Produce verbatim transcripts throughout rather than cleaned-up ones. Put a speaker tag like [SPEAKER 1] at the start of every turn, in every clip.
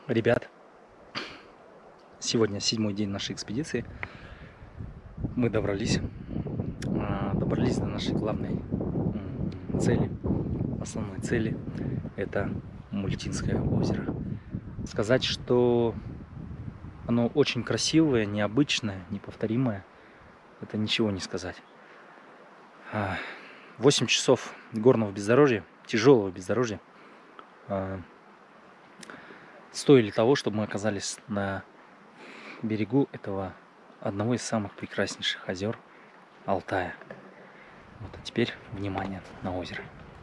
[SPEAKER 1] Ребят, сегодня седьмой день нашей экспедиции. Мы добрались, добрались до нашей главной цели, основной цели. Это Мультинское озеро. Сказать, что оно очень красивое, необычное, неповторимое, это ничего не сказать. восемь часов горного бездорожья, тяжелого бездорожья, стоили того, чтобы мы оказались на берегу этого одного из самых прекраснейших озер Алтая. Вот, а теперь внимание на озеро.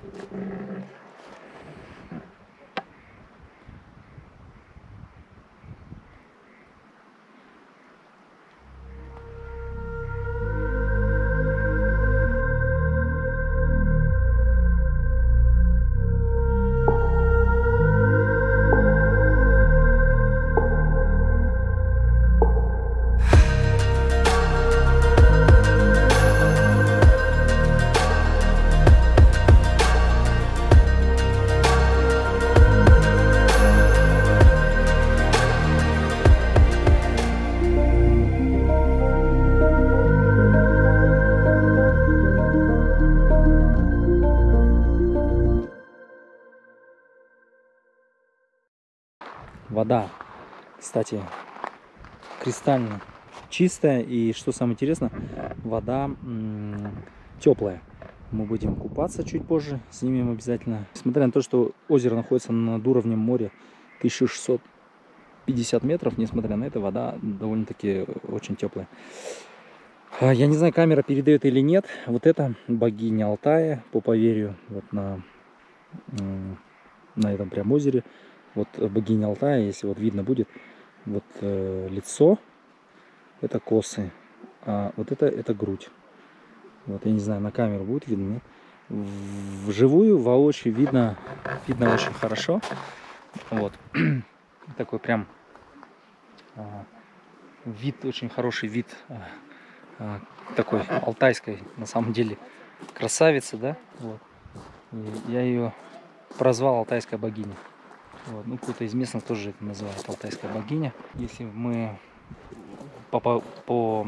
[SPEAKER 1] Вода, кстати, кристально чистая, и что самое интересное, вода теплая. Мы будем купаться чуть позже, снимем обязательно. Несмотря на то, что озеро находится над уровнем моря тысяча шестьсот пятьдесят метров, несмотря на это, вода довольно-таки очень теплая. Я не знаю, камера передает или нет. Вот это богиня Алтая, по поверью, вот на, на этом прям озере. Вот богиня Алтая, если вот видно будет, вот э, лицо, это косы, а вот это, это грудь. Вот, я не знаю, на камеру будет видно, нет? Вживую, воочию видно, видно очень хорошо. Вот, такой прям э, вид, очень хороший вид э, э, такой алтайской, на самом деле, красавицы, да? Вот. И я ее прозвал Алтайская богиня. Вот. Ну, кто-то из местных тоже это называет Алтайская богиня. Если мы по, по, по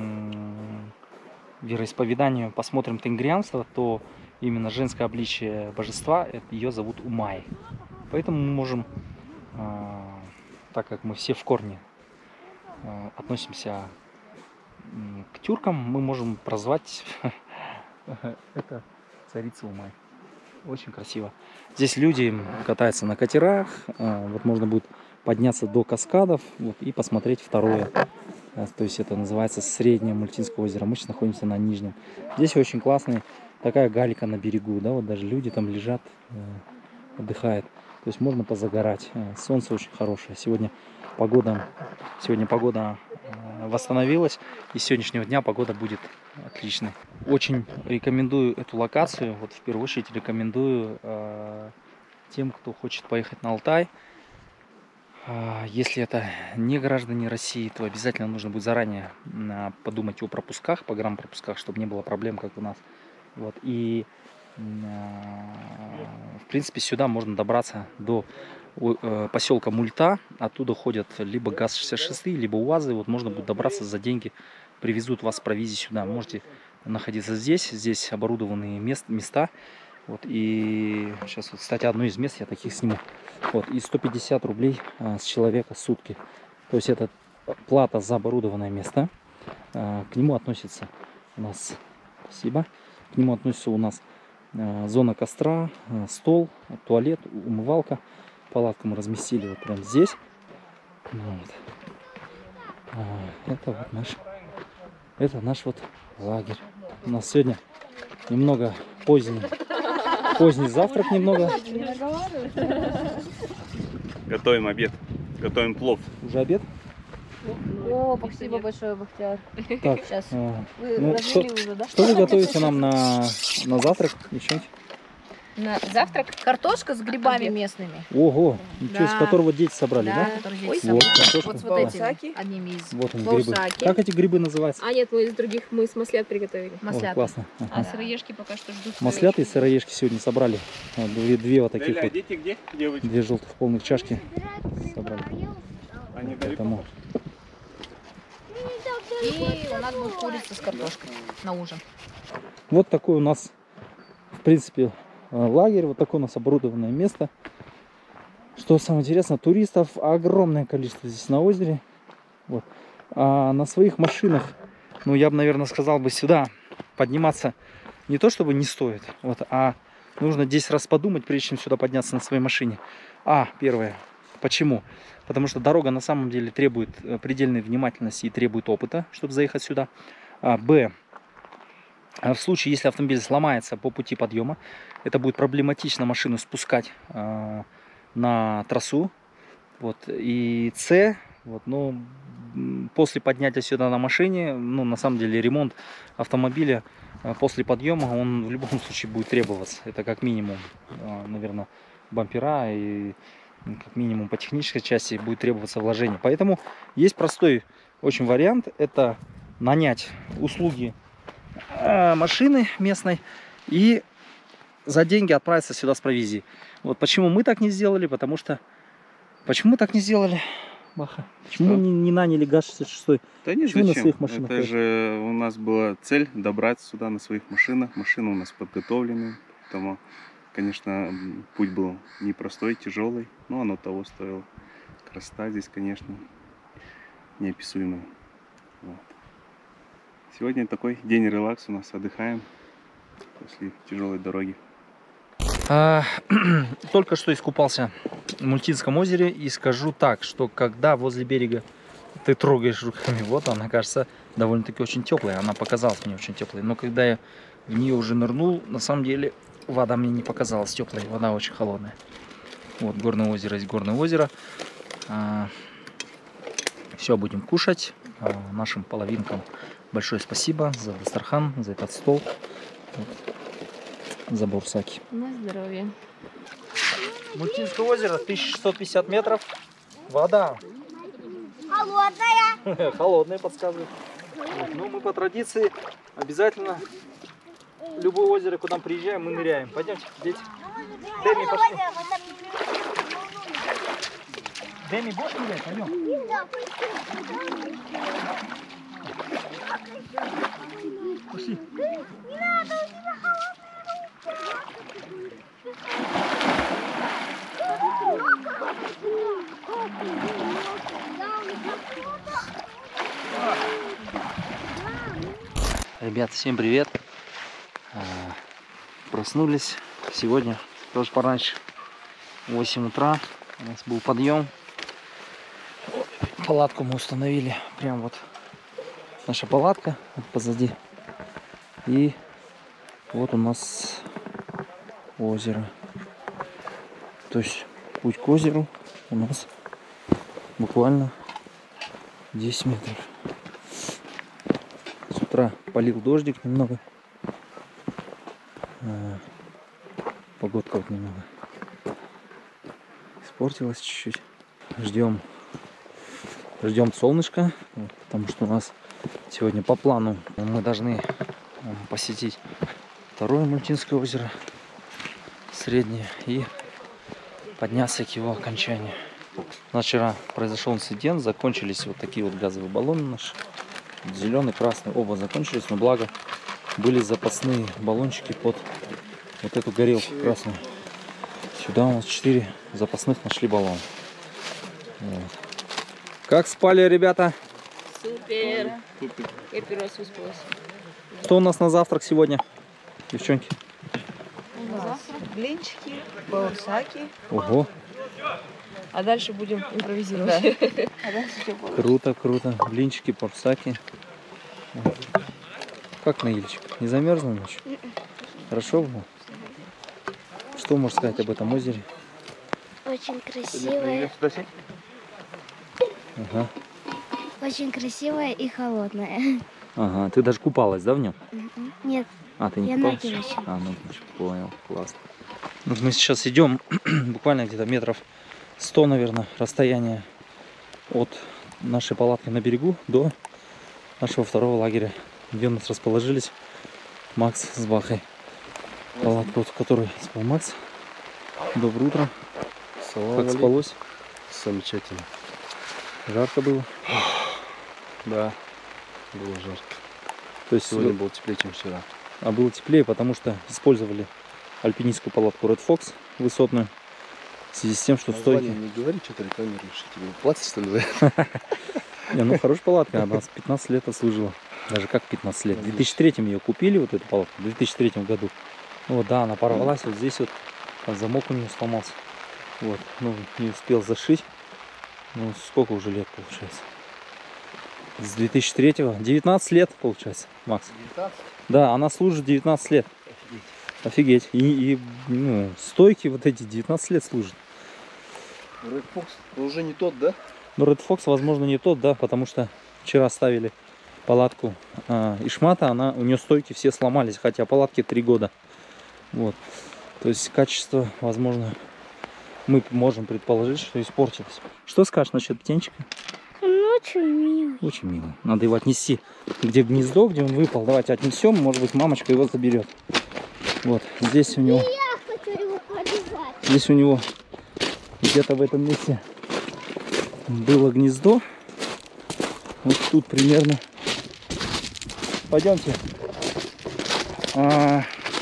[SPEAKER 1] вероисповеданию посмотрим тенгрианство, то именно женское обличие божества, ее зовут Умай. Поэтому мы можем, э, так как мы все в корне э, относимся к тюркам, мы можем прозвать это царица Умай. Очень красиво. Здесь люди катаются на катерах. Вот можно будет подняться до каскадов вот, и посмотреть второе. То есть это называется Среднее Мультинское озеро. Мы сейчас находимся на нижнем. Здесь очень классная такая галька на берегу. Да, вот даже люди там лежат, отдыхают. То есть можно позагорать. Солнце очень хорошее. Сегодня погода, сегодня погода восстановилась. И с сегодняшнего дня погода будет отличной. Очень рекомендую эту локацию. Вот в первую очередь рекомендую э, тем, кто хочет поехать на Алтай. Э, если это не граждане России, то обязательно нужно будет заранее э, подумать о пропусках, погранпропусках, чтобы не было проблем, как у нас. Вот. И э, в принципе сюда можно добраться до э, поселка Мульта. Оттуда ходят либо ГАЗ шестьдесят шесть, либо УАЗы. Вот можно будет добраться за деньги. Привезут вас с провизией сюда. Можете находиться здесь. Здесь оборудованные мест, места. Вот, и сейчас, вот, кстати, одно из мест я таких сниму. Вот, и сто пятьдесят рублей а, с человека в сутки. То есть это плата за оборудованное место. А, к нему относится у нас, спасибо, к нему относится у нас а, зона костра, а, стол, туалет, умывалка. Палатку мы разместили вот прямо здесь. Вот. А, это вот наш, это наш вот лагерь. У нас сегодня немного поздний, поздний завтрак немного.
[SPEAKER 2] Готовим обед, готовим плов.
[SPEAKER 1] Уже обед?
[SPEAKER 3] О, спасибо большое, Бахтияр.
[SPEAKER 1] Так,
[SPEAKER 3] Сейчас.
[SPEAKER 1] А,
[SPEAKER 3] Вы
[SPEAKER 1] ну,
[SPEAKER 3] развели
[SPEAKER 1] что,
[SPEAKER 3] уже, да?
[SPEAKER 1] что вы готовите нам на, на завтрак? Еще?
[SPEAKER 3] На завтрак картошка с грибами
[SPEAKER 4] Обед.
[SPEAKER 3] местными.
[SPEAKER 1] Ого, ничего, с
[SPEAKER 3] Да.
[SPEAKER 1] которого дети собрали, да?
[SPEAKER 3] которые
[SPEAKER 4] Ой,
[SPEAKER 3] здесь
[SPEAKER 1] Вот,
[SPEAKER 3] собраны.
[SPEAKER 1] картошка.
[SPEAKER 3] Вот с вот этими,
[SPEAKER 4] Баусаки.
[SPEAKER 3] одними из
[SPEAKER 1] Вот они, грибы.
[SPEAKER 3] баусаки.
[SPEAKER 1] Как эти грибы называются?
[SPEAKER 4] А нет, мы из других, мы с маслят приготовили.
[SPEAKER 1] Ой,
[SPEAKER 3] маслята.
[SPEAKER 1] классно.
[SPEAKER 4] А
[SPEAKER 1] Ага.
[SPEAKER 4] сыроежки пока что ждут.
[SPEAKER 1] Масляты и сыроежки сегодня собрали. Вот Две, две вот таких
[SPEAKER 2] Деля,
[SPEAKER 1] вот,
[SPEAKER 2] дети где, девочки?
[SPEAKER 1] две желтых полных чашки собрали.
[SPEAKER 2] Они далеко.
[SPEAKER 1] Поэтому
[SPEAKER 3] И у нас будет курица с картошкой на ужин.
[SPEAKER 1] вот такой у нас, в принципе, лагерь. Вот такое у нас оборудованное место. Что самое интересное, туристов огромное количество здесь на озере. Вот. А на своих машинах, ну я бы, наверное, сказал бы, сюда подниматься не то чтобы не стоит, вот, а нужно десять раз подумать, прежде чем сюда подняться на своей машине. А, первое. Почему? Потому что дорога на самом деле требует э, предельной внимательности и требует опыта, чтобы заехать сюда. А, Б. В случае, если автомобиль сломается по пути подъема, это будет проблематично машину спускать э, на трассу. Вот. И С. Вот, ну, м, после поднятия сюда на машине, ну, на самом деле ремонт автомобиля э, после подъема, он в любом случае будет требоваться. Это как минимум, э, наверное, бампера и как минимум по технической части будет требоваться вложение. Поэтому есть простой очень вариант. Это нанять услуги э, машины местной и за деньги отправиться сюда с провизией. Вот почему мы так не сделали, потому что... Почему мы так не сделали, Баха? Почему
[SPEAKER 2] Что?
[SPEAKER 1] не, не наняли ГАЗ шестьдесят шесть?
[SPEAKER 2] Да нет,
[SPEAKER 1] Почему на
[SPEAKER 2] зачем?
[SPEAKER 1] своих машинах
[SPEAKER 2] Это
[SPEAKER 1] поехать?
[SPEAKER 2] же у нас была цель добраться сюда на своих машинах. Машины у нас подготовлены. Поэтому, конечно, м, путь был непростой, тяжелый. Но оно того стоило. Красота здесь, конечно, неописуемая. Вот. Сегодня такой день релакса у нас. Отдыхаем после тяжелой дороги.
[SPEAKER 1] А, только что искупался в Мультинском озере и скажу так, что когда возле берега ты трогаешь руками, вот она, кажется, довольно-таки очень теплая. Она показалась мне очень теплой. Но когда я в нее уже нырнул, на самом деле вода мне не показалась теплой. Вода очень холодная. Вот горное озеро есть горное озеро. А, все, будем кушать. А, нашим половинкам большое спасибо за дастархан, за этот стол. Вот. За баусаки.
[SPEAKER 4] На здоровье.
[SPEAKER 1] Мультинское озеро, тысяча шестьсот пятьдесят метров. Вода. Холодная. Холодная, подсказывает. Вот, ну, мы по традиции обязательно в любое озеро, куда мы приезжаем, мы ныряем. Пойдемте, дети. Дэми, пошли. Дэми, будешь нырять? Пойдем. Пошли. Ребят, всем привет. А, Проснулись сегодня тоже пораньше. восемь утра. У нас был подъем. Палатку мы установили. Прям вот наша палатка вот позади. И вот у нас озеро. То есть путь к озеру у нас буквально десять метров. С утра полил дождик немного. А, погодка вот немного испортилась чуть-чуть. Ждем, ждем солнышка, вот, потому что у нас сегодня по плану мы должны посетить второе Мультинское озеро, среднее, и подняться к его окончанию. У нас вчера произошел инцидент, закончились вот такие вот газовые баллоны наши. Зеленый, красный, оба закончились, но благо были запасные баллончики под вот эту горелку красную. Сюда у нас четыре запасных нашли баллона. Вот. Как спали, ребята?
[SPEAKER 4] Супер. Я первый раз выспалась.
[SPEAKER 1] Что у нас на завтрак сегодня, девчонки?
[SPEAKER 5] Блинчики, баусаки.
[SPEAKER 1] Ого,
[SPEAKER 5] А дальше будем импровизировать.
[SPEAKER 1] круто, круто. Блинчики, порсаки. Как наилечек? Не замерзла ночью? Хорошо было? Что можешь сказать об этом озере?
[SPEAKER 6] Очень красивая,
[SPEAKER 1] Ага.
[SPEAKER 6] очень красивая и холодная.
[SPEAKER 1] Ага, ты даже купалась, да, в нем?
[SPEAKER 6] Нет,
[SPEAKER 1] А, ты не
[SPEAKER 6] я
[SPEAKER 1] купалась?
[SPEAKER 6] ноги мочила.
[SPEAKER 1] А, ну, понял, классно. Вот мы сейчас идем буквально где-то метров сто, наверное, расстояние от нашей палатки на берегу до нашего второго лагеря, где у нас расположились Макс с Бахой. Палатку, в которой спал Макс. Доброе утро. Как спалось?
[SPEAKER 7] Замечательно.
[SPEAKER 1] Жарко было?
[SPEAKER 7] Да, было жарко.
[SPEAKER 1] То есть
[SPEAKER 7] Сегодня было теплее, чем вчера.
[SPEAKER 1] А было теплее, потому что использовали альпинистскую палатку Red Fox высотную. В связи с тем, что стойки...
[SPEAKER 7] Не говори, что ты рекламируешь. Тебе платье, что ли, за это?
[SPEAKER 1] Не, ну хорошая палатка, она с пятнадцать лет отслужила. Даже как пятнадцать лет. В две тысячи третьем ее купили, вот эту палатку, в две тысячи третьем году. Вот, да, она порвалась, вот здесь вот там замок у нее сломался. Вот, ну, не успел зашить. Ну, сколько уже лет получается? С две тысячи третьего, девятнадцать лет получается, Макс.
[SPEAKER 7] девятнадцать?
[SPEAKER 1] Да, она служит девятнадцать лет. Офигеть. И, и ну, стойки вот эти девятнадцать лет служат.
[SPEAKER 7] Red Fox, он уже не тот, да?
[SPEAKER 1] Но Red Fox, возможно, не тот, да, потому что вчера ставили палатку а, Ишмата, она, у нее стойки все сломались, хотя палатке три года. Вот. То есть качество, возможно, мы можем предположить, что испортилось. Что скажешь насчет птенчика?
[SPEAKER 6] Он очень милый.
[SPEAKER 1] Очень мило. Надо его отнести, где гнездо, где он выпал. Давайте отнесем, может быть, мамочка его заберет. Вот, здесь у него...
[SPEAKER 6] Я хочу его полюбовать.
[SPEAKER 1] Здесь у него где-то в этом месте было гнездо. Вот тут примерно. Пойдемте. А,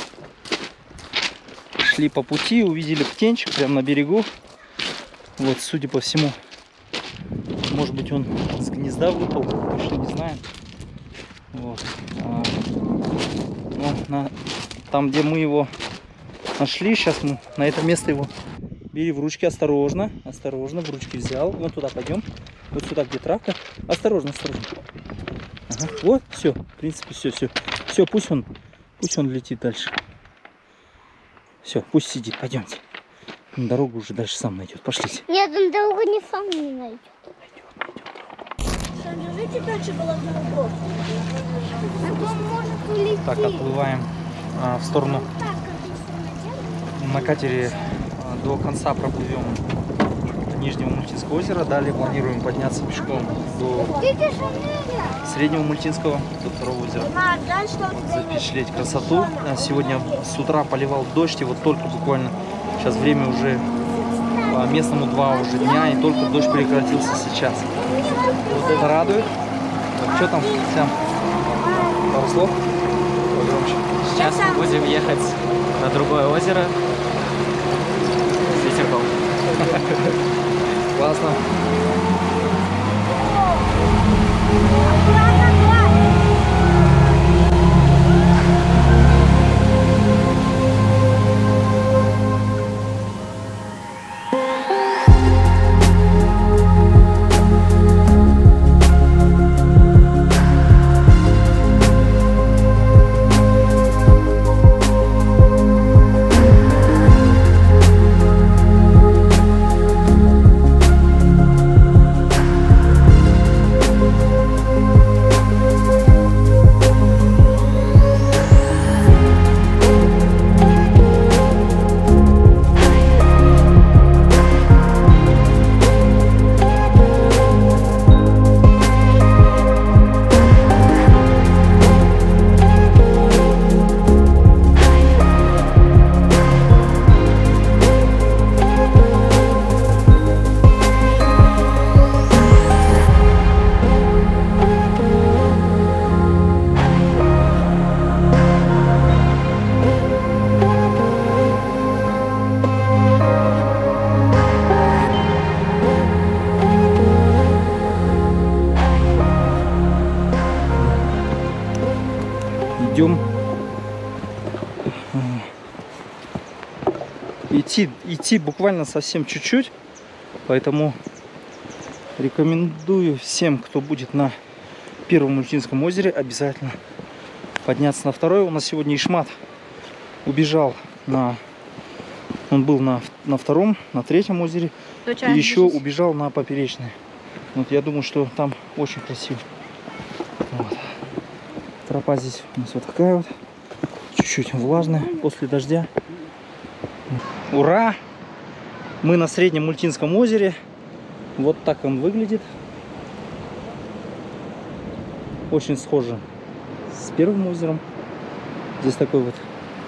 [SPEAKER 1] шли по пути, увидели птенчик прямо на берегу. Вот, судя по всему, может быть, он с гнезда выпал, точно не знаем. Вот. А, ну, на, там, где мы его нашли, сейчас мы на это место его бери в ручки, осторожно, осторожно, в ручки взял. Вон туда пойдем, вот сюда, где травка. Осторожно, осторожно. Ага. Вот, все, в принципе, все, все. Все, пусть он, пусть он летит дальше. Все, пусть сидит, пойдемте. Дорогу уже дальше сам найдет. Пошлите.
[SPEAKER 6] Нет, он долго не сам не найдет.
[SPEAKER 5] Держите дальше головной вопрос.
[SPEAKER 6] Он может улететь.
[SPEAKER 1] Так, отплываем а, в сторону.
[SPEAKER 6] Так, как если
[SPEAKER 1] На катере а, до конца проплывем до Нижнего Мультинского озера. Далее планируем подняться пешком до Среднего Мультинского, до второго озера. Запечатлеть красоту. А, Сегодня с утра поливал дождь, и вот только буквально сейчас время уже по местному два уже дня, и только дождь прекратился сейчас. Вот это радует. Так, что там, Сям? Пару слов? Погромче.
[SPEAKER 8] Сейчас мы будем ехать на другое озеро с ветерком.
[SPEAKER 1] Классно. Идем идти, идти буквально совсем чуть-чуть, поэтому рекомендую всем, кто будет на Первом Мультинском озере, обязательно подняться на второе. У нас сегодня Ишмат убежал на, он был на, на втором, на третьем озере, и еще убежал на поперечное. Вот я думаю, что там очень красиво. Вот. Тропа здесь у нас вот такая вот, чуть-чуть влажная после дождя. Ура! Мы на Среднем Мультинском озере. Вот так он выглядит. Очень схоже с первым озером. Здесь такой вот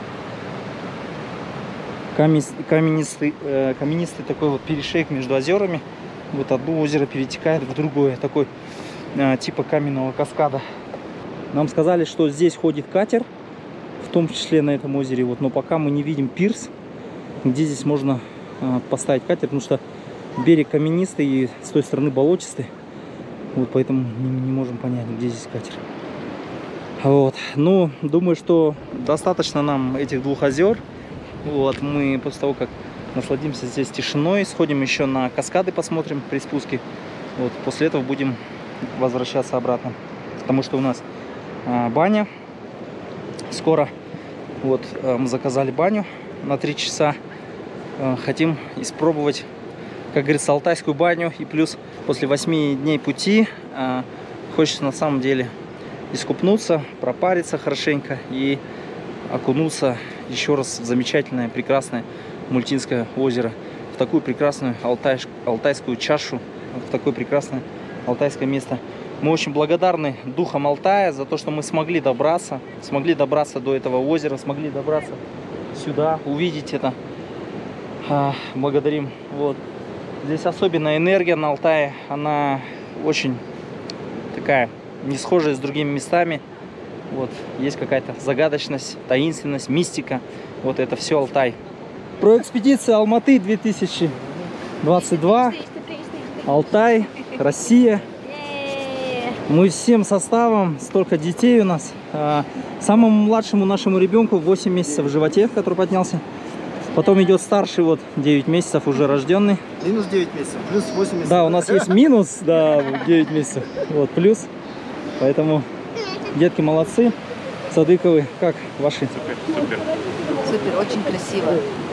[SPEAKER 1] каменистый, э, каменистый такой вот перешейк между озерами. Вот одно озеро перетекает в другое. Такой э, типа каменного каскада. Нам сказали, что здесь ходит катер, в том числе на этом озере. Вот, но пока мы не видим пирс, где здесь можно э, поставить катер, потому что берег каменистый и с той стороны болотистый. Вот поэтому не, не можем понять, где здесь катер. Вот. Ну, думаю, что достаточно нам этих двух озер. Вот, мы после того, как насладимся здесь тишиной, сходим еще на каскады, посмотрим при спуске. Вот, после этого будем возвращаться обратно, потому что у нас а, баня скоро. Вот, а, мы заказали баню на три часа. А, хотим испробовать, как говорится, алтайскую баню. И плюс после восьми дней пути а, хочется на самом деле искупнуться, пропариться хорошенько и окунуться еще раз в замечательное, прекрасное Мультинское озеро, в такую прекрасную алтай, алтайскую чашу, в такое прекрасное алтайское место. Мы очень благодарны духам Алтая за то, что мы смогли добраться, смогли добраться до этого озера, смогли добраться сюда, увидеть это. А, благодарим. Вот. Здесь особенная энергия на Алтае, она очень такая не схожая с другими местами. Вот, есть какая-то загадочность, таинственность, мистика. Вот это все Алтай. Про экспедицию Алматы две тысячи двадцать два. Алтай, Россия. Мы всем составом, столько детей у нас. Самому младшему нашему ребенку восемь месяцев в животе, который поднялся. Потом идет старший, вот девять месяцев, уже рожденный.
[SPEAKER 7] Минус девять месяцев, плюс восемь месяцев.
[SPEAKER 1] Да, у нас есть минус, да, девять месяцев. Вот, плюс. Поэтому детки молодцы. Садыковы, как ваши?
[SPEAKER 3] Супер, супер, очень красиво.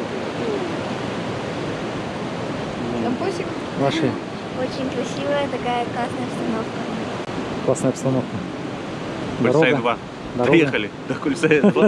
[SPEAKER 3] Компосик?
[SPEAKER 1] Ваши.
[SPEAKER 6] Очень красивая такая классная обстановка.
[SPEAKER 1] Классная обстановка.
[SPEAKER 2] Кульсай два.
[SPEAKER 1] Дорога.
[SPEAKER 2] Доехали до Кульсая два.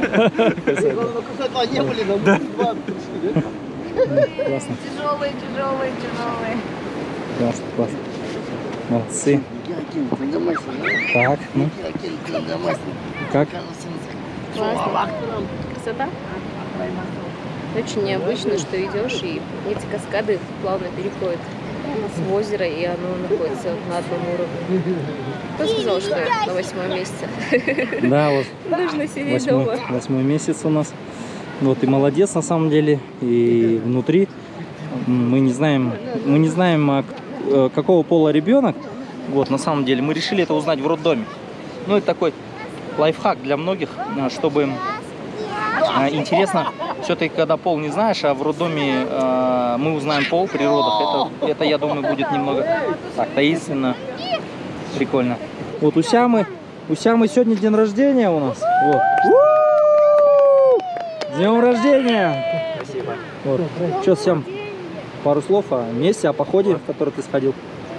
[SPEAKER 7] Не были, но мы два.
[SPEAKER 1] Классно.
[SPEAKER 3] Тяжелые, тяжелые, тяжелые.
[SPEAKER 1] Классно, классно. Молодцы. Так, ну. Как?
[SPEAKER 4] Классно. Красота. Очень необычно, что идешь, и эти каскады плавно переходят в озеро, и оно находится на одном уровне. Кто сказал, что на восьмом месяце?
[SPEAKER 1] Да, вот.
[SPEAKER 4] Нужно сидеть
[SPEAKER 1] Восьмой,
[SPEAKER 4] дома.
[SPEAKER 1] восьмой месяц у нас. Вот и молодец на самом деле. И внутри мы не знаем, мы не знаем, а, э, какого пола ребенок. Вот, на самом деле мы решили это узнать в роддоме. Ну, это такой лайфхак для многих, а, чтобы а, интересно, все-таки когда пол не знаешь, а в роддоме а, мы узнаем пол при родах. Это, это, я думаю, будет немного так таинственно, прикольно. Вот у Сямы, у Сямы сегодня день рождения у нас. Вот. С днем рождения!
[SPEAKER 8] Спасибо.
[SPEAKER 1] Вот. Что, Сям, пару слов о месте, о походе, в который ты сходил.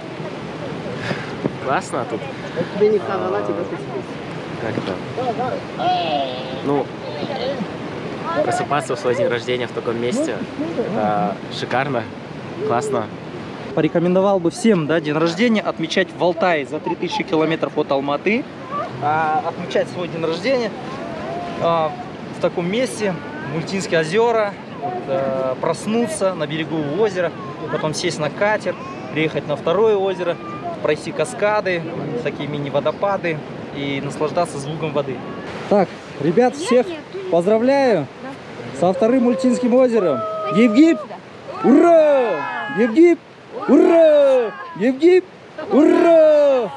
[SPEAKER 8] Классно тут. А, как-то. Ну, просыпаться в свой день рождения в таком месте. Это шикарно, классно.
[SPEAKER 1] Порекомендовал бы всем, да, день рождения отмечать в Алтае за три тысячи километров от Алматы. А, отмечать свой день рождения а, в таком месте, Мультинские озера, вот, а, проснуться на берегу озера, потом сесть на катер, приехать на второе озеро, пройти каскады, такие мини-водопады и наслаждаться звуком воды. Так, ребят, всех поздравляю со вторым Мультинским озером. Гип-гип! Ура! Гип-гип! Ура! Гип-гип! Ура!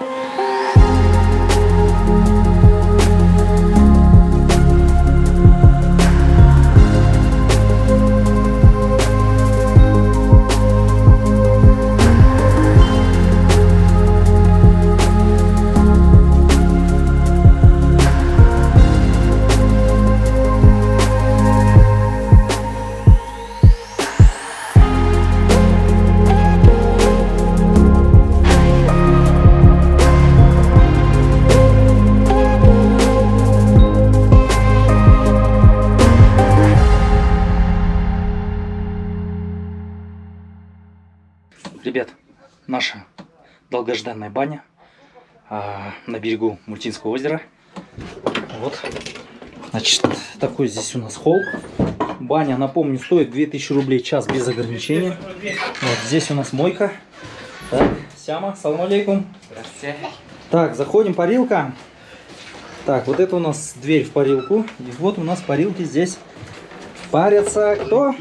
[SPEAKER 1] наша долгожданная баня а, на берегу Мультинского озера. Вот. Значит, такой здесь у нас холл. Баня, напомню, стоит две тысячи рублей час без ограничения. Вот здесь у нас мойка. Так, Сяма, салам алейкум.
[SPEAKER 8] Здравствуйте.
[SPEAKER 1] Так, заходим, парилка. Так, вот это у нас дверь в парилку. И вот у нас парилки здесь парятся. Кто?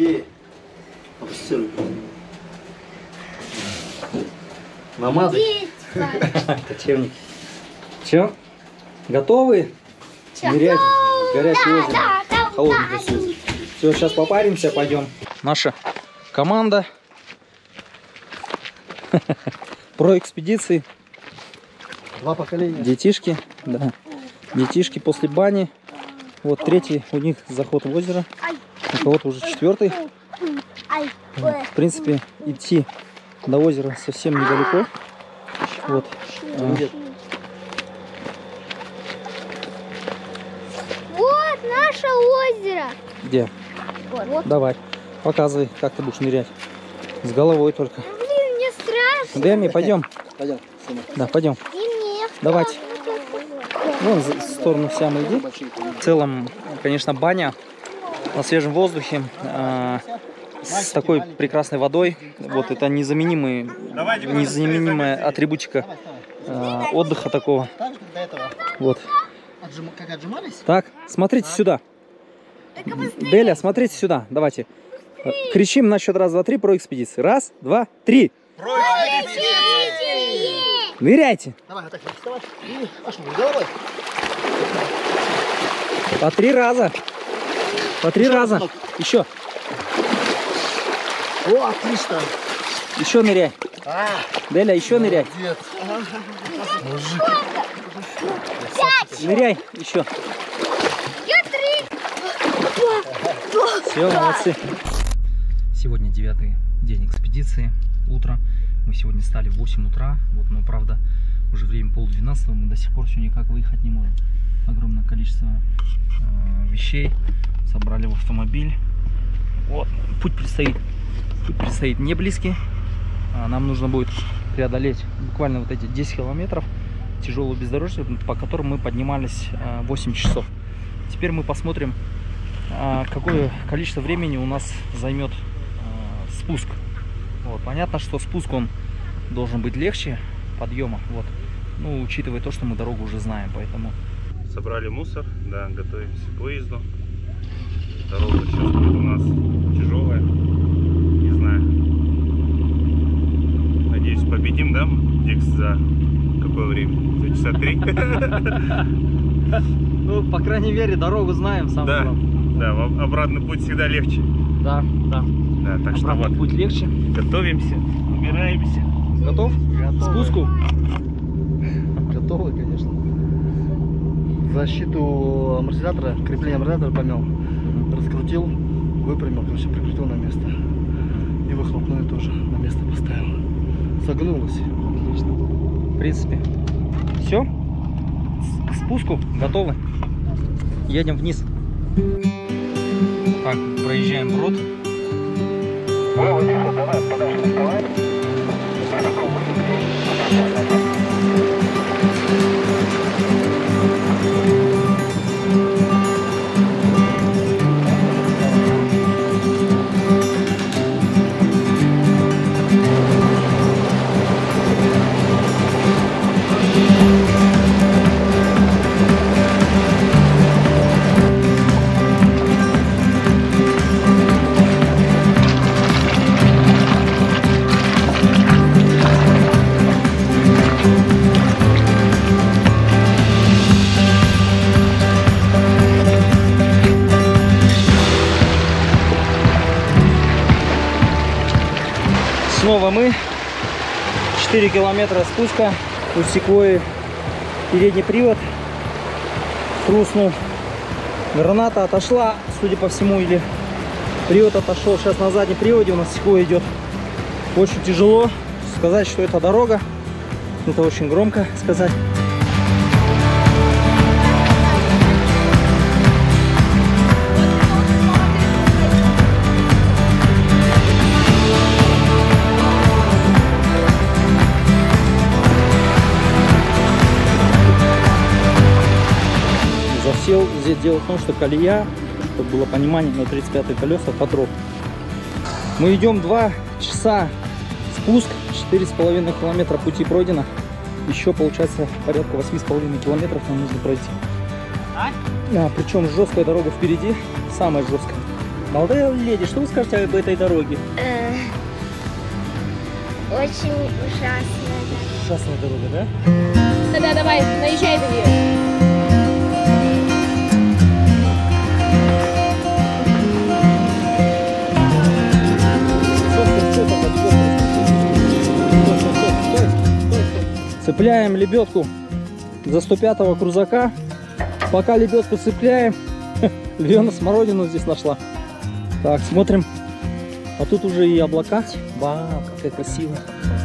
[SPEAKER 7] Намазать.
[SPEAKER 1] Кочевники. Че? Готовы? Нырять в горячее озеро. Холодный все. Все, сейчас попаримся, пойдем. Наша команда про экспедиции.
[SPEAKER 7] Два поколения.
[SPEAKER 1] Детишки, да. Детишки после бани. Вот третий у них заход в озеро. У кого-то уже четвертый. В принципе, идти до озера совсем недалеко. Вот.
[SPEAKER 6] Вот наше озеро.
[SPEAKER 1] Где?
[SPEAKER 6] Вот.
[SPEAKER 1] Давай, показывай, как ты будешь нырять. С головой только.
[SPEAKER 6] Блин, мне страшно.
[SPEAKER 1] Дэми, пойдем.
[SPEAKER 7] Пойдем.
[SPEAKER 1] Да, пойдем.
[SPEAKER 6] И мне.
[SPEAKER 1] Давайте. Вон в сторону Сямы иди. В целом, конечно, баня на свежем воздухе э, с такой прекрасной водой. Вот это незаменимый, незаменимая атрибутика э, отдыха такого.
[SPEAKER 7] Так же, как до этого.
[SPEAKER 1] Вот.
[SPEAKER 7] Отжим... Как отжимались?
[SPEAKER 1] Так, смотрите сюда. Деля, смотрите сюда. Давайте. Кричим на счет раз, два, три про экспедиции. Раз, два, три. Ныряйте.
[SPEAKER 7] Давай, так, вставай. И пошли, головой.
[SPEAKER 1] По три раза. По три раза. Еще.
[SPEAKER 7] О, отлично.
[SPEAKER 1] Еще ныряй.
[SPEAKER 7] А,
[SPEAKER 1] Деля, еще ныряй.
[SPEAKER 7] дед.
[SPEAKER 1] Ныряй еще. Все, молодцы. Сегодня девятый день экспедиции. Утро. Мы сегодня встали в восемь утра. Вот, но правда уже время полдвенадцатого. Мы до сих пор все никак выехать не можем. Огромное количество э, вещей собрали в автомобиль. Вот, путь предстоит. Путь предстоит не близкий. А нам нужно будет преодолеть буквально вот эти десять километров тяжелого бездорожья, по которым мы поднимались э, восемь часов. Теперь мы посмотрим, э, какое количество времени у нас займет э, спуск. Вот, понятно, что спуск он должен быть легче подъема. Вот. Ну, учитывая то, что мы дорогу уже знаем, поэтому.
[SPEAKER 2] Собрали мусор, да, готовимся к выезду. Дорога сейчас будет у нас тяжелая. Не знаю. Надеюсь, победим, да, Дикс, за какое время? За часа три?
[SPEAKER 1] Ну, по крайней мере, дорогу знаем, самое главное.
[SPEAKER 2] Да, обратный путь всегда легче.
[SPEAKER 1] Да, да.
[SPEAKER 2] Да, так что
[SPEAKER 1] Обратный
[SPEAKER 2] вот,
[SPEAKER 1] путь легче.
[SPEAKER 2] готовимся, убираемся.
[SPEAKER 1] Готов? К спуску?
[SPEAKER 7] Готовы, конечно. Защиту амортизатора, крепление амортизатора помел. Раскрутил, выпрямил, короче, прикрутил на место. И выхлопную тоже на место поставил. Согнулась.
[SPEAKER 1] Отлично. В принципе, все. К спуску готовы. Едем вниз. Так, проезжаем брод. Снова мы. четыре километра спуска. У секвойи передний привод хрустнул. Граната отошла, судя по всему, или привод отошел. Сейчас на заднем приводе у нас секвойя идет. Очень тяжело сказать, что это дорога. Это очень громко сказать. дел, здесь дело в том, что колея, чтобы было понимание, на тридцать пятые колеса Хатров. Мы идем два часа спуск, четыре с половиной километра пути пройдено. Еще получается порядка восьми с половиной километров нам нужно пройти. А, причем жесткая дорога впереди, самая жесткая. Молодая леди, что вы скажете об этой дороге?
[SPEAKER 6] Э, Очень ужасно.
[SPEAKER 1] Ужасная дорога, да?
[SPEAKER 4] Тогда давай, наезжай на нее.
[SPEAKER 1] Цепляем лебедку за сто пятого крузака. Пока лебедку цепляем, Лена смородину здесь нашла. Так, смотрим. А тут уже и облака. Вау, какая красивая.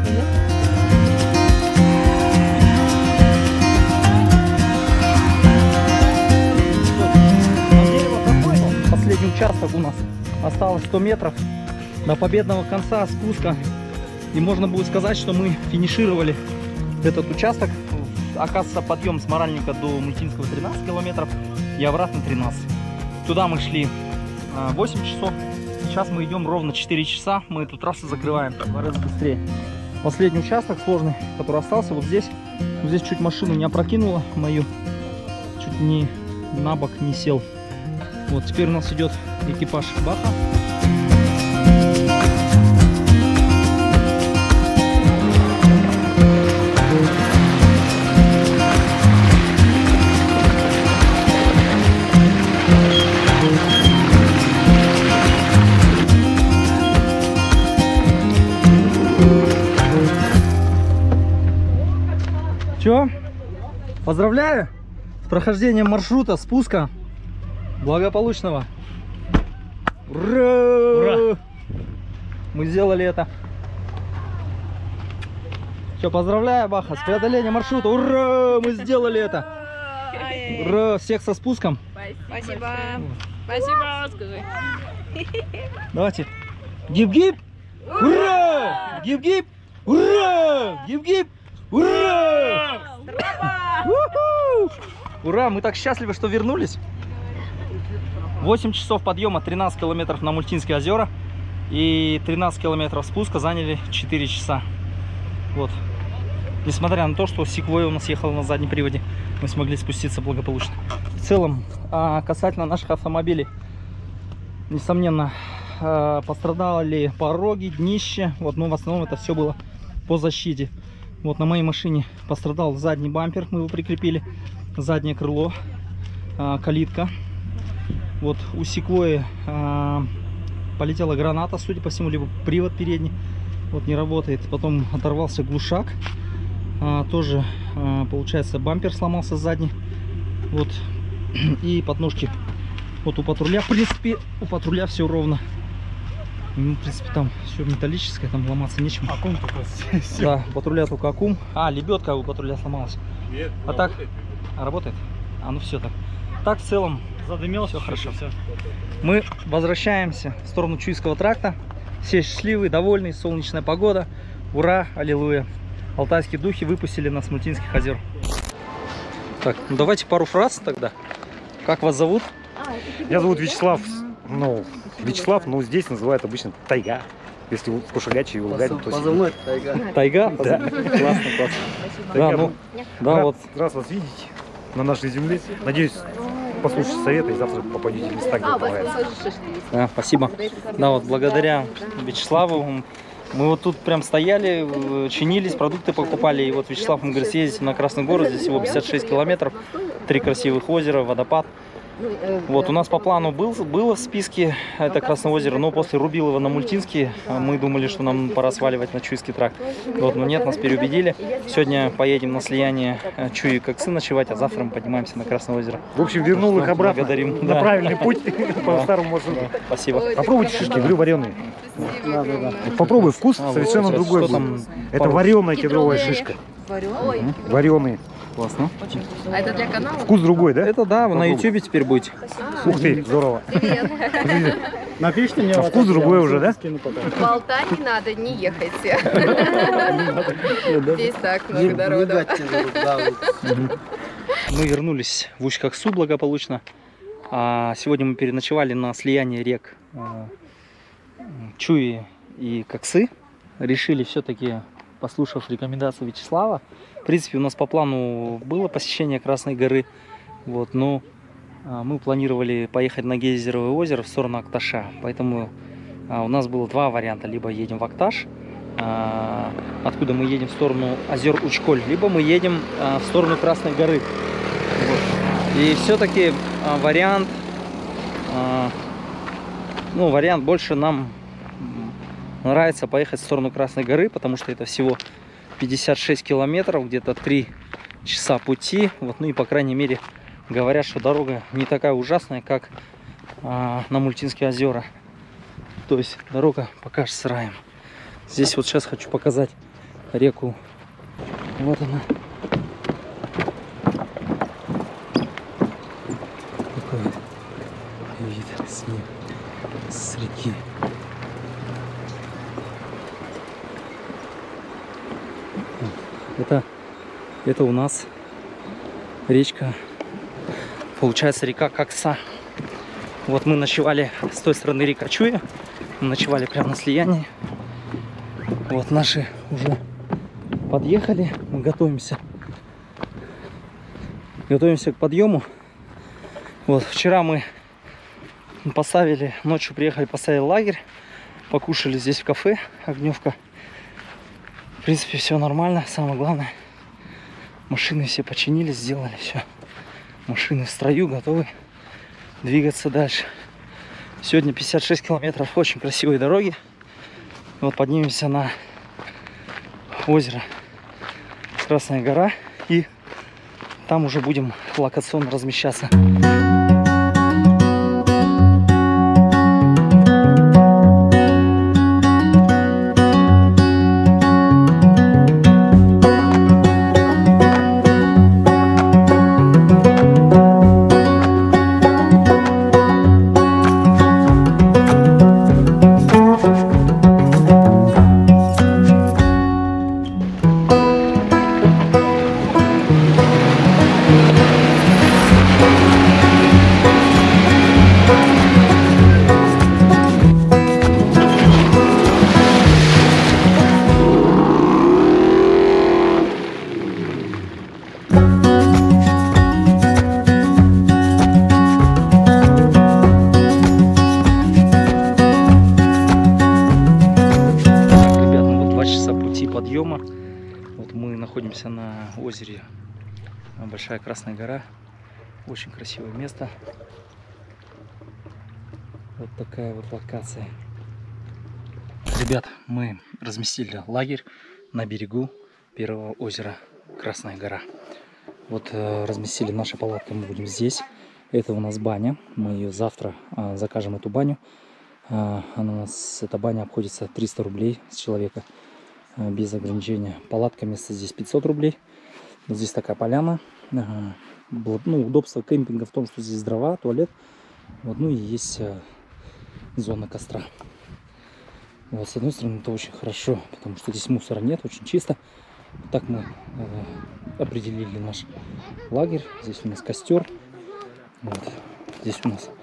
[SPEAKER 1] Последний участок у нас. Осталось сто метров до победного конца спуска. И можно будет сказать, что мы финишировали этот участок. Оказывается, подъем с Моральника до Мультинского тринадцать километров и обратно тринадцать. Туда мы шли восемь часов. Сейчас мы идем ровно четыре часа. Мы эту трассу закрываем в два раза быстрее. Последний участок сложный, который остался вот здесь. Вот здесь чуть машину не опрокинула мою. Чуть не на бок не сел. Вот теперь у нас идет экипаж Баха. Чё? Поздравляю с прохождением маршрута спуска благополучного. Ура! Ура! Мы сделали это. Все, поздравляю, Баха, с преодолением маршрута. Ура! Мы сделали это. Ура! Всех со спуском.
[SPEAKER 4] Спасибо. Спасибо, скажи.
[SPEAKER 1] Давайте. Гип-гип! Ура! Гип-гип! Ура! Гип-гип! Ура! Ура! Мы так счастливы, что вернулись. восемь часов подъема, тринадцать километров на Мультинские озера и тринадцать километров спуска заняли четыре часа. Вот. Несмотря на то, что Секвойя у нас ехала на заднем приводе, мы смогли спуститься благополучно. В целом, касательно наших автомобилей, несомненно, пострадали пороги, днище. Вот, но в основном это все было по защите. Вот на моей машине пострадал задний бампер, мы его прикрепили, заднее крыло, калитка. Вот у Секвойи э, полетела граната, судя по всему, либо привод передний, вот не работает. Потом оторвался глушак, э, тоже э, получается бампер сломался задний. Вот и подножки. Вот у патруля, в принципе, у патруля все ровно. Ну, в принципе, там все металлическое, там ломаться нечем. Аккум только. Да, у патруля только аккум. А, лебедка у патруля сломалась. Нет, а так работает. А, работает? А, ну все так. Так в целом задымелось, все хорошо. Все. Мы возвращаемся в сторону Чуйского тракта. Все счастливые, довольные, солнечная погода. Ура, аллилуйя. Алтайские духи выпустили нас с Мультинских озер. Так, ну давайте пару фраз тогда. Как вас зовут?
[SPEAKER 9] Меня зовут Вячеслав. Ну, Вячеслав, но здесь называют обычно Тайга. Если в Кушагаче и Улгаре, то...
[SPEAKER 7] Позывной Тайга.
[SPEAKER 1] Тайга? Да. Классно, классно. Да, ну, да, вот.
[SPEAKER 9] Раз вас видеть на нашей земле. Надеюсь, послушайте советы и завтра попадете в места, где понравится.
[SPEAKER 1] Да, спасибо. Да, вот благодаря Вячеславу мы вот тут прям стояли, чинились, продукты покупали. И вот Вячеслав, он говорит, съездите на Красный город, здесь всего пятьдесят шесть километров, три красивых озера, водопад. Вот, у нас по плану был, было в списке это Красное озеро, но после Рубилова на Мультинский мы думали, что нам пора сваливать на Чуйский тракт. Вот, но нет, нас переубедили. Сегодня поедем на слияние Чуи и Коксы ночевать, а завтра мы поднимаемся на Красное озеро.
[SPEAKER 9] В общем, вернул их обратно
[SPEAKER 1] благодарим.
[SPEAKER 9] на
[SPEAKER 1] Да.
[SPEAKER 9] правильный путь по старому маршруту.
[SPEAKER 1] Спасибо.
[SPEAKER 9] Попробуйте шишки, говорю, вареные.
[SPEAKER 7] Да, да, да.
[SPEAKER 9] Попробуй, вкус
[SPEAKER 1] А,
[SPEAKER 9] совершенно
[SPEAKER 1] вот,
[SPEAKER 9] другой
[SPEAKER 1] что
[SPEAKER 9] будет.
[SPEAKER 1] там?
[SPEAKER 9] Это
[SPEAKER 1] Пару-
[SPEAKER 9] вареная кедровая шишка.
[SPEAKER 4] Вареный?
[SPEAKER 9] Вареные.
[SPEAKER 1] Классно.
[SPEAKER 4] А это для канала?
[SPEAKER 9] Вкус другой, да?
[SPEAKER 1] Это да, вы на
[SPEAKER 9] Попробуй.
[SPEAKER 1] ютубе теперь будете.
[SPEAKER 9] Ух ты, здорово.
[SPEAKER 7] Напишите мне.
[SPEAKER 9] А вкус другой уже, да?
[SPEAKER 4] В Алтай не надо, не ехайте. Здесь так много народу.
[SPEAKER 1] Мы вернулись в Усть-Коксу благополучно. А сегодня мы переночевали на слиянии рек Чуи и Коксы. Решили все-таки, послушав рекомендацию Вячеслава, в принципе, у нас по плану было посещение Красной горы, вот, но мы планировали поехать на Гейзеровое озеро в сторону Акташа. Поэтому у нас было два варианта. Либо едем в Акташ, откуда мы едем в сторону озер Учколь, либо мы едем в сторону Красной горы. Вот. И все-таки вариант, ну, вариант больше нам нравится поехать в сторону Красной горы, потому что это всего пятьдесят шесть километров, где-то три часа пути. Вот, ну и по крайней мере говорят, что дорога не такая ужасная, как а, на Мультинские озера. То есть дорога пока с раем. Здесь вот сейчас хочу показать реку. Вот она. Такой вот вид с ним, с реки. Это, это у нас речка, получается, река Кокса. Вот мы ночевали с той стороны река Чуя, мы ночевали прямо на слиянии. Вот наши уже подъехали, мы готовимся, готовимся к подъему. Вот вчера мы поставили, ночью приехали, поставили лагерь, покушали здесь в кафе Огневка. В принципе, все нормально. Самое главное, машины все починили, сделали все. Машины в строю, готовы двигаться дальше. Сегодня пятьдесят шесть километров, очень красивые дороги. Вот поднимемся на озеро Красная гора, и там уже будем локационно размещаться. Подъема. Вот мы находимся на озере Большая Красная гора. Очень красивое место. Вот такая вот локация. Ребят, мы разместили лагерь на берегу первого озера Красная гора. Вот э, разместили наши палатки, мы будем здесь. Это у нас баня. Мы ее завтра э, закажем, эту баню. Э, она у нас, эта баня обходится триста рублей с человека. Без ограничения. Палатка место здесь пятьсот рублей. Вот здесь такая поляна. Ну, удобство кемпинга в том, что здесь дрова, туалет. Вот, ну и есть зона костра. Вот, с одной стороны, это очень хорошо, потому что здесь мусора нет, очень чисто. Так мы э, определили наш лагерь. Здесь у нас костер. Вот. Здесь у нас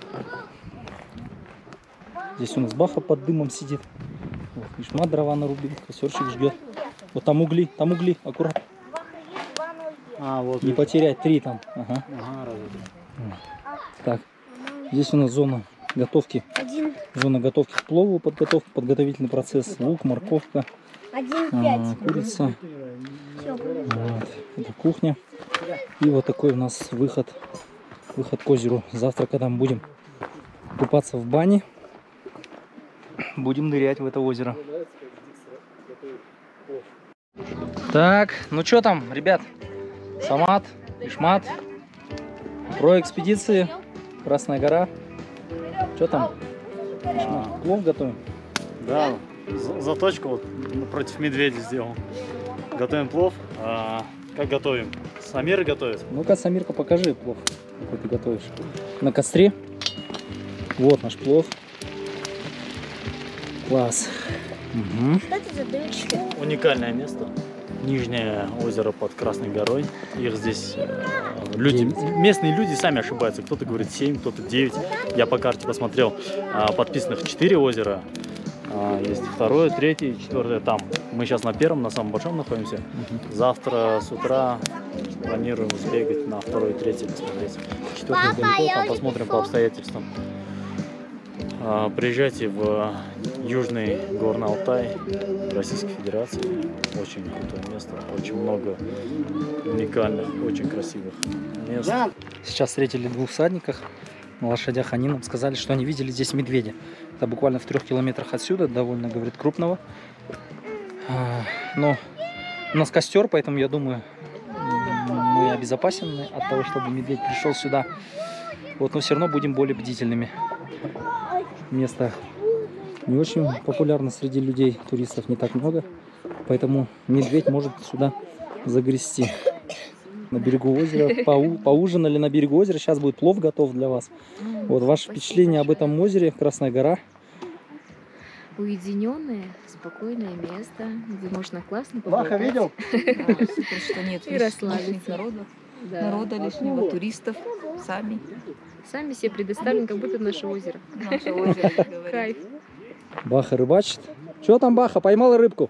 [SPEAKER 1] Здесь у нас Баха под дымом сидит. Вот, Ишма дрова нарубил, костерчик ждет. Вот там угли, там угли, аккуратно.
[SPEAKER 9] А, вот
[SPEAKER 1] не потерять, три там. Ага.
[SPEAKER 9] Ага,
[SPEAKER 1] так, здесь у нас зона готовки. Один. Зона готовки к плову, подготовка, подготовительный процесс. Лук, морковка,
[SPEAKER 5] Один,
[SPEAKER 1] а, курица. Вот. Это кухня. И вот такой у нас выход, выход к озеру. Завтра, когда мы будем купаться в бане, будем нырять в это озеро. Так, ну что там, ребят? Самат, Ишмат, про экспедиции, Красная гора. Что там? Ишмат, плов готовим?
[SPEAKER 9] Да, заточку вот против медведя сделал. Готовим плов. А, как готовим? Самир готовит.
[SPEAKER 1] Ну-ка, Самирка, покажи плов, какой ты готовишь. На костре. Вот наш плов. Класс. Угу.
[SPEAKER 5] Что это за дырочка?
[SPEAKER 9] Уникальное место. нижнее озеро под Красной горой. Их здесь э, люди, местные люди сами ошибаются. Кто-то говорит семь, кто-то девять. Я по карте посмотрел, э, подписанных четыре озера. Э, есть второе, третье, четвертое там. Мы сейчас на первом, на самом большом находимся. Завтра с утра планируем сбегать на второе и третье, посмотреть. Четвертое далеко, там посмотрим по обстоятельствам. Э, приезжайте в Южный Горный Алтай Российской Федерации. Очень крутое место, очень много уникальных, очень красивых мест.
[SPEAKER 1] Сейчас встретили двух всадников на лошадях. Они нам сказали, что они видели здесь медведя. Это буквально в трех километрах отсюда, довольно, говорит, крупного. Но у нас костер, поэтому я думаю, мы обезопасены от того, чтобы медведь пришел сюда. Вот, но все равно будем более бдительными. Место не очень популярно среди людей, туристов не так много, поэтому медведь может сюда загрести. На берегу озера, поу поужинали на берегу озера, сейчас будет плов готов для вас. Вот ваше впечатление об этом озере, Красная гора.
[SPEAKER 4] Уединенное, спокойное место, где можно классно поболтать.
[SPEAKER 7] Ваха видел?
[SPEAKER 3] Супер, что нет
[SPEAKER 4] И расслабиться.
[SPEAKER 3] народов,
[SPEAKER 4] Да.
[SPEAKER 3] народа лишнего, туристов, сами.
[SPEAKER 4] Сами себе предоставлены, как будто наше озеро.
[SPEAKER 3] Наше озеро, говорит.
[SPEAKER 4] Кайф.
[SPEAKER 1] Баха рыбачит. Что там, Баха, поймала рыбку?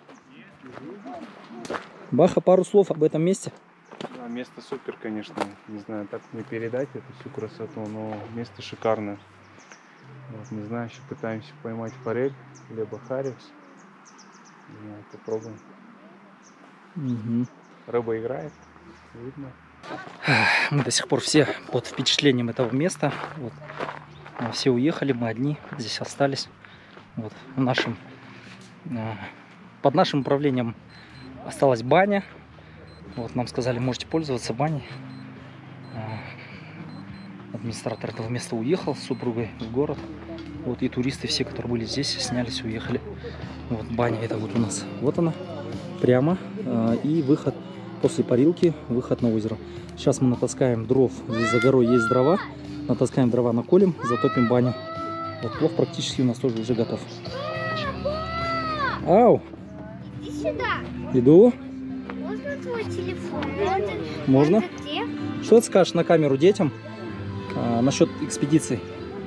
[SPEAKER 1] Баха, пару слов об этом месте.
[SPEAKER 2] Да, место супер, конечно. Не знаю, так не передать эту всю красоту, но место шикарное. Вот, не знаю, еще пытаемся поймать форель, либо хариус. Не знаю, попробуем.
[SPEAKER 1] Угу.
[SPEAKER 2] Рыба играет, видно.
[SPEAKER 1] Мы до сих пор все под впечатлением этого места. Вот. Все уехали, мы одни здесь остались. Вот. В нашем, под нашим управлением осталась баня. Вот, нам сказали, можете пользоваться баней. Администратор этого места уехал с супругой в город. Вот, и туристы все, которые были здесь, снялись, уехали. Вот баня это вот у нас. Вот она, прямо. И выход после парилки, выход на озеро. Сейчас мы натаскаем дров. Здесь за горой есть дрова. Натаскаем дрова, наколем, затопим баню. Вот плов практически у нас тоже уже готов. Ау!
[SPEAKER 6] Иди сюда.
[SPEAKER 1] Иду.
[SPEAKER 6] Можно твой телефон?
[SPEAKER 1] Можно.
[SPEAKER 6] Это где?
[SPEAKER 1] Что ты скажешь на камеру детям а, насчет экспедиции?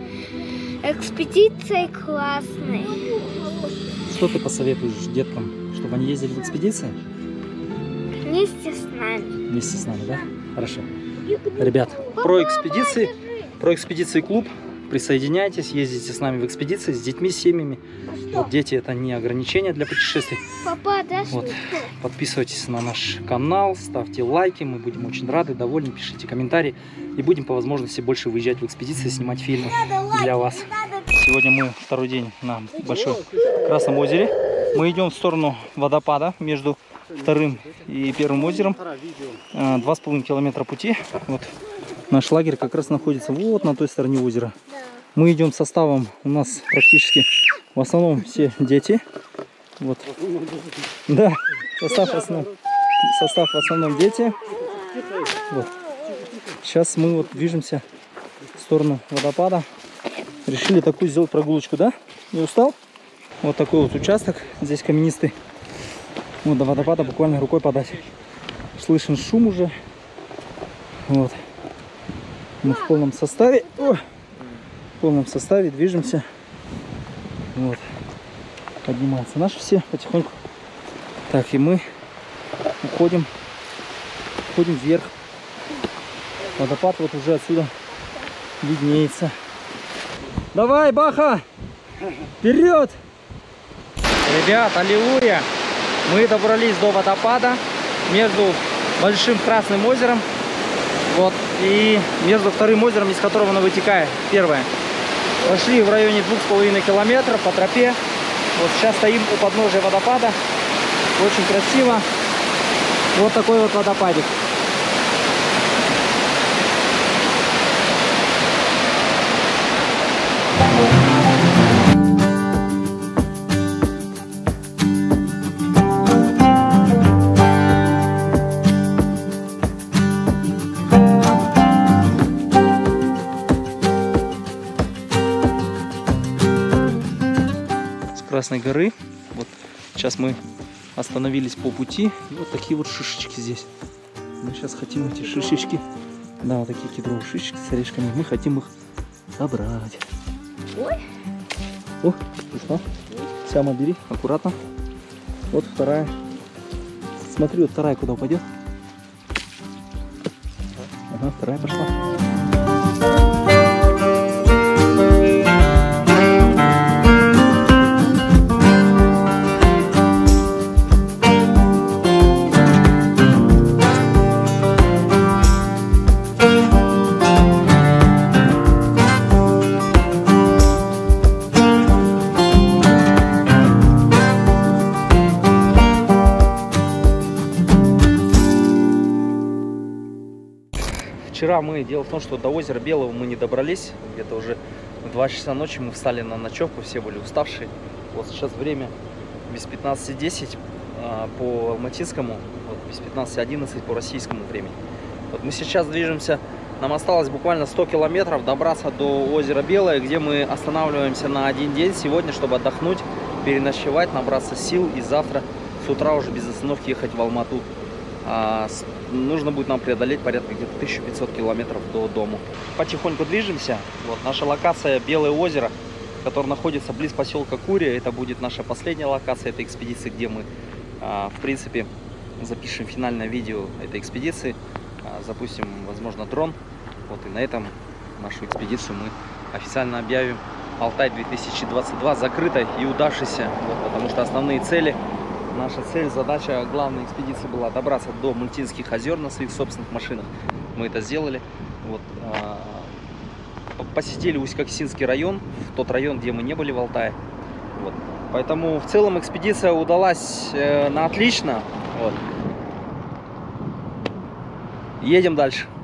[SPEAKER 6] Экспедиция классная.
[SPEAKER 1] Что ты посоветуешь деткам, чтобы они ездили в экспедиции?
[SPEAKER 6] Вместе с нами.
[SPEAKER 1] Вместе с нами, да? Хорошо. Ребят, про экспедиции, про экспедиции клуб. Присоединяйтесь, ездите с нами в экспедиции с детьми, с семьями. Вот дети это не ограничение для путешествий.
[SPEAKER 6] Папа, дашь
[SPEAKER 1] Вот.
[SPEAKER 6] мне?
[SPEAKER 1] Подписывайтесь на наш канал, ставьте лайки, мы будем очень рады, довольны, пишите комментарии. И будем по возможности больше выезжать в экспедиции, снимать фильмы для вас. Сегодня мы второй день на Большом Красном озере. Мы идем в сторону водопада между вторым и первым озером. Два с половиной километра пути. Вот. Наш лагерь как раз находится вот на той стороне озера. Мы идем составом, у нас практически в основном все дети. Вот. Да, состав в основном, состав в основном дети. Вот. Сейчас мы вот движемся в сторону водопада. Решили такую сделать прогулочку, да? Не устал? Вот такой вот участок. Здесь каменистый. Вот до водопада буквально рукой подать. Слышен шум уже. Вот. Мы в полном составе. О! В полном составе движемся. Вот. Поднимаются наши все потихоньку. Так, и мы уходим. Уходим вверх. Водопад вот уже отсюда виднеется. Давай, Баха! Вперед! Ребят, аллилуйя! Мы добрались до водопада между Большим Красным озером. Вот, и между вторым озером, из которого оно вытекает. Первое. Прошли в районе двух с половиной километров по тропе. Вот сейчас стоим у подножия водопада. Очень красиво. Вот такой вот водопадик. Красной горы. Вот сейчас мы остановились по пути. И вот такие вот шишечки здесь. Мы сейчас хотим эти шишечки, да, вот такие кедровые шишечки с орешками, мы хотим их собрать.
[SPEAKER 4] Ой.
[SPEAKER 1] О, пришла. Сяма, бери, аккуратно. Вот вторая. Смотри, вот вторая куда упадет. Ага, вторая пошла. Вчера мы, дело в том, что до озера Белого мы не добрались, где-то уже в два часа ночи мы встали на ночевку, все были уставшие. Вот сейчас время без пятнадцати десять а, по алматинскому, вот, без пятнадцати одиннадцать по российскому времени. Вот мы сейчас движемся, нам осталось буквально сто километров добраться до озера Белое, где мы останавливаемся на один день сегодня, чтобы отдохнуть, переночевать, набраться сил и завтра с утра уже без остановки ехать в Алмату. А, с, нужно будет нам преодолеть порядка где-то тысячу пятьсот километров до дому. Потихоньку движемся. Вот наша локация Белое озеро, которое находится близ поселка Курия. Это будет наша последняя локация этой экспедиции, где мы, а, в принципе, запишем финальное видео этой экспедиции. А, запустим, возможно, дрон. Вот и на этом нашу экспедицию мы официально объявим Алтай две тысячи двадцать два закрытой и удавшейся. Вот, потому что основные цели. Наша цель, задача главной экспедиции была добраться до Мультинских озер на своих собственных машинах. Мы это сделали. Вот, а, посетили Усть-Коксинский район, тот район, где мы не были в Алтае. Вот. Поэтому в целом экспедиция удалась э, на отлично. Вот. Едем дальше.